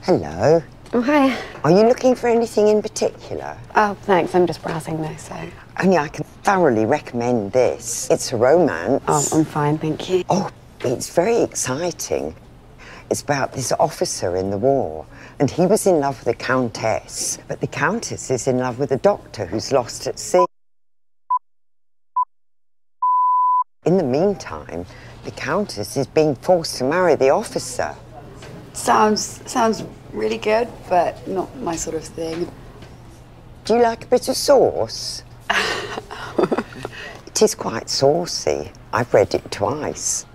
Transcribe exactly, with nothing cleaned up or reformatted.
Hello. Oh, hi. Are you looking for anything in particular? Oh, thanks. I'm just browsing though, so... Only I can thoroughly recommend this. It's a romance. Oh, I'm fine, thank you. Oh, it's very exciting. It's about this officer in the war, and he was in love with the Countess, but the Countess is in love with a doctor who's lost at sea. In the meantime, the Countess is being forced to marry the officer. Sounds sounds really good, but not my sort of thing. Do you like a bit of sauce? It is quite saucy. I've read it twice.